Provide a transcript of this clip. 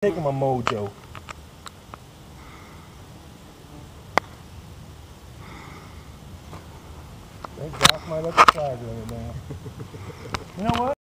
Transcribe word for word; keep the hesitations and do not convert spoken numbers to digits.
Taking my mojo. Thank God somebody left the flag laying down. You know what?